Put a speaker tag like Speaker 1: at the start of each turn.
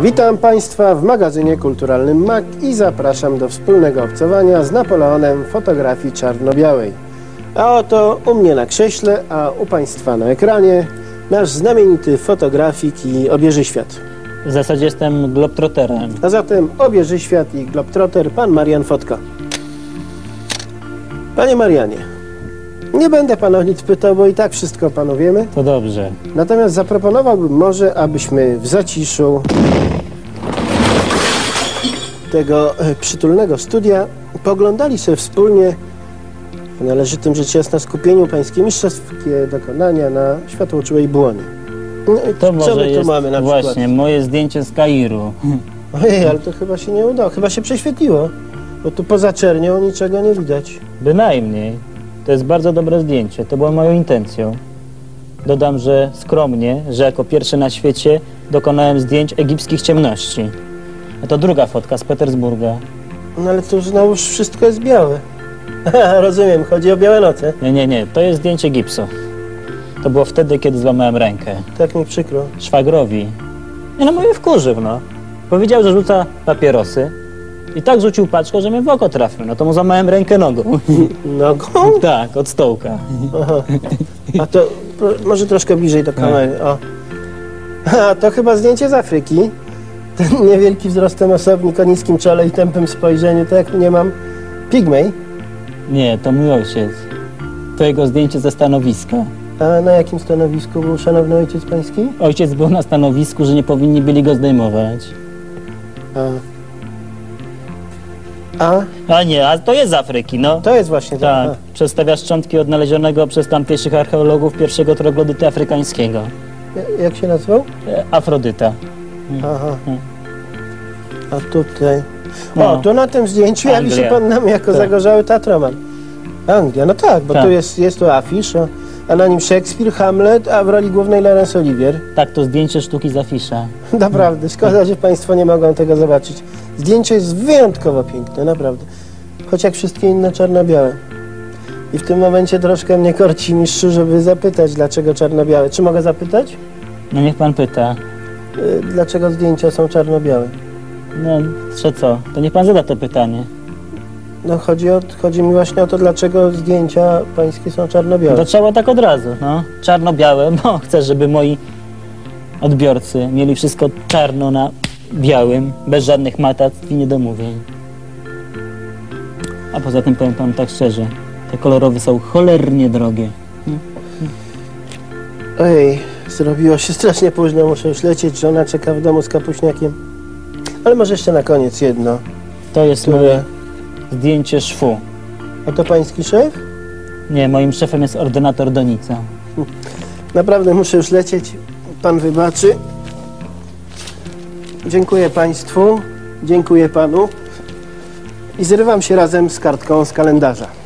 Speaker 1: Witam Państwa w magazynie kulturalnym MAK i zapraszam do wspólnego obcowania z Napoleonem fotografii czarno-białej. A oto u mnie na krześle, a u Państwa na ekranie nasz znamienity fotografik i obieży świat.
Speaker 2: W zasadzie jestem globtroterem.
Speaker 1: A zatem obieży świat i globtroter pan Marian Fotka. Panie Marianie, nie będę Pana o nic pytał, bo i tak wszystko Panu wiemy.
Speaker 2: To dobrze.
Speaker 1: Natomiast zaproponowałbym może, abyśmy w zaciszu tego przytulnego studia poglądali sobie wspólnie w należytym rzecz jasna skupieniu pańskie mistrzowskie dokonania na światłoczułej błonie.
Speaker 2: To może
Speaker 1: co my tu
Speaker 2: jest
Speaker 1: mamy na
Speaker 2: właśnie
Speaker 1: przykład?
Speaker 2: moje zdjęcie z Kairu.
Speaker 1: Ojej, ale to chyba się nie udało, chyba się prześwietliło, bo tu poza czernią niczego nie widać.
Speaker 2: Bynajmniej. To jest bardzo dobre zdjęcie. To było moją intencją. Dodam, że skromnie, że jako pierwszy na świecie dokonałem zdjęć egipskich ciemności. A to druga fotka z Petersburga.
Speaker 1: No ale to znowu wszystko jest białe. Rozumiem, chodzi o białe noce.
Speaker 2: Nie. To jest zdjęcie gipsu. To było wtedy, kiedy złamałem rękę.
Speaker 1: Tak mi przykro.
Speaker 2: Szwagrowi. Nie no, mnie wkurzył, no. Powiedział, że rzuca papierosy. I tak rzucił paczką, że mnie w oko trafił. No to mu złamałem rękę nogą.
Speaker 1: Nogą?
Speaker 2: Tak, od stołka.
Speaker 1: Aha. A to może troszkę bliżej do kamery. O. A to chyba zdjęcie z Afryki. Ten niewielki wzrostem osobnik o niskim czole i tępym spojrzeniu, to jak nie mam pigmej.
Speaker 2: Nie, to mój ojciec. To jego zdjęcie ze stanowiska.
Speaker 1: A na jakim stanowisku był szanowny ojciec pański?
Speaker 2: Ojciec był na stanowisku, że nie powinni byli go zdejmować. A nie, a to jest z Afryki, no.
Speaker 1: To jest właśnie
Speaker 2: Tak, przedstawia szczątki odnależonego przez tamtejszych archeologów pierwszego troglodyty afrykańskiego.
Speaker 1: Jak się nazywał?
Speaker 2: Afrodyta.
Speaker 1: Aha. A tutaj...
Speaker 2: No.
Speaker 1: O, tu na tym zdjęciu jawi się
Speaker 2: Anglia.
Speaker 1: pan nam jako
Speaker 2: Tak.
Speaker 1: zagorzały Tatroman. Anglia, no tak, bo
Speaker 2: Tak.
Speaker 1: tu jest tu afisz, a na nim Szekspir, Hamlet, a w roli głównej Laurence Olivier.
Speaker 2: Tak, to zdjęcie sztuki z afisza.
Speaker 1: Naprawdę, szkoda, że Państwo nie mogą tego zobaczyć. Zdjęcie jest wyjątkowo piękne, naprawdę. Choć jak wszystkie inne czarno-białe. I w tym momencie troszkę mnie korci mistrzu, żeby zapytać, dlaczego czarno-białe. Czy mogę zapytać?
Speaker 2: No niech pan pyta.
Speaker 1: Dlaczego zdjęcia są czarno-białe?
Speaker 2: No, że co? To niech pan zada to pytanie.
Speaker 1: No chodzi mi właśnie o to, dlaczego zdjęcia pańskie są czarno-białe.
Speaker 2: To trzeba tak od razu, no. Czarno-białe, bo chcę, żeby moi odbiorcy mieli wszystko czarno na białym, bez żadnych matactw i niedomówień. A poza tym powiem panu tak szczerze, te kolorowe są cholernie drogie.
Speaker 1: Ej, zrobiło się strasznie późno, muszę już lecieć, żona czeka w domu z kapuśniakiem. Ale może jeszcze na koniec jedno.
Speaker 2: To jest moje zdjęcie szwu.
Speaker 1: A to pański szef?
Speaker 2: Nie, moim szefem jest ordynator Donica.
Speaker 1: Naprawdę muszę już lecieć. Pan wybaczy. Dziękuję Państwu. Dziękuję Panu. I zrywam się razem z kartką z kalendarza.